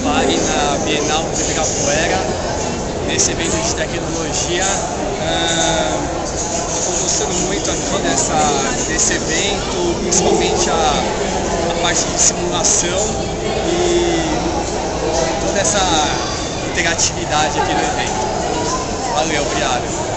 Vale na Bienal de Ibirapuera, nesse evento de tecnologia. Estou gostando muito aqui desse evento, principalmente a parte de simulação e toda essa interatividade aqui no evento. Valeu, obrigado.